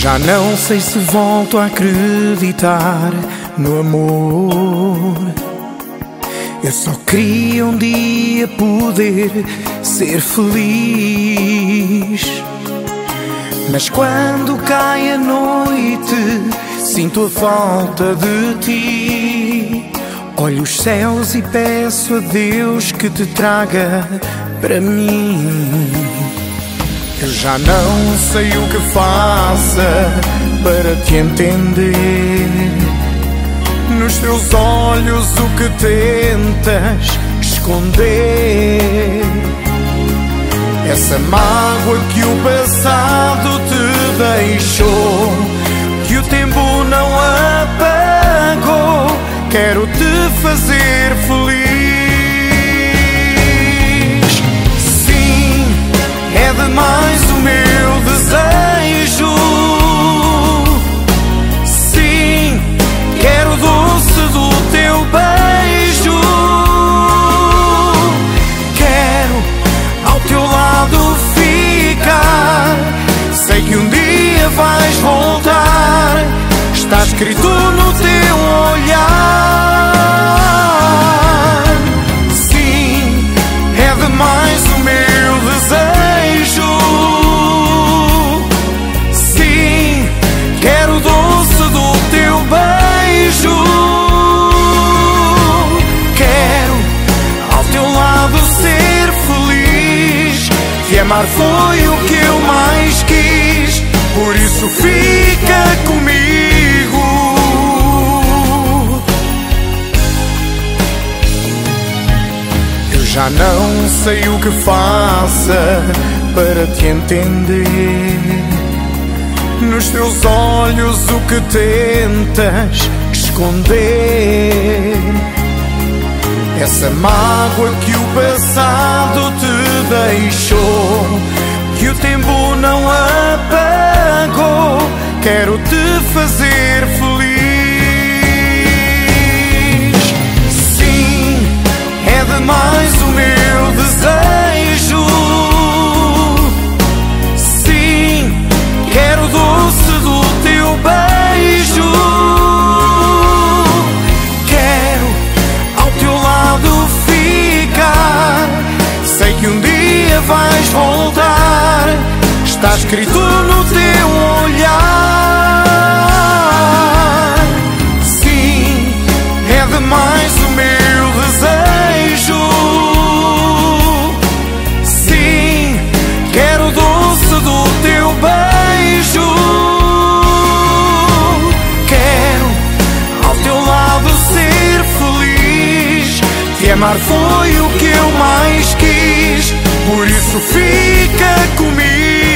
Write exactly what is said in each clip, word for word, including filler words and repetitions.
Já não sei se volto a acreditar no amor. Eu só queria um dia poder ser feliz. Mas quando cai a noite, sinto a falta de ti. Olho os céus e peço a Deus que te traga para mim. Eu já não sei o que faça para te entender. Nos teus olhos o que tentas esconder. Essa mágoa que o passado te deixou, que o tempo não apagou. Quero te fazer feliz. Sim, é demais o meu desejo. Sim, quero o doce do teu beijo. Quero ao teu lado ficar. Sei que um dia vais voltar. Está escrito no teu olhar. Sim, é demais o meu desejo. Sim, quero o doce do teu beijo. Quero ao teu lado ser feliz. Te amar foi o que eu mais quis. Por isso fica comigo. Já não sei o que faça para te entender. Nos teus olhos o que tentas esconder. Essa mágoa que o passado te deixou, que o tempo não apagou. Quero te fazer feliz. Sim, é demais o meu desejo. Sim, quero o doce do teu beijo. Quero ao teu lado ficar. Sei que um dia vais voltar. Está escrito no teu olhar. Sim, é demais o meu desejo. Sim, quero o doce do teu beijo. Quero ao teu lado ser feliz. Te amar foi o que eu mais quis. Por isso fica comigo.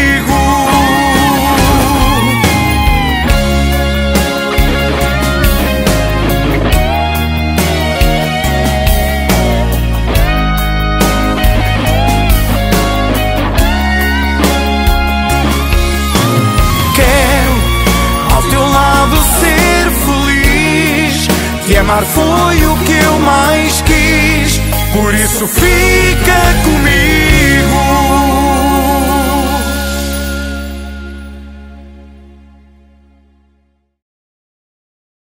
Te amar foi o que eu mais quis. Por isso fica comigo.